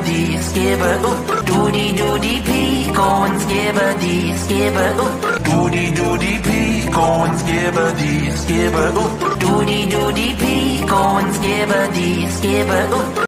skibbity, skibba oop. Doody doody pee, go and skibbity, skibba oop. Doody doody pee, go and skibbity, skibba oop. Doody doody pee, go and skibbity, skibba oop.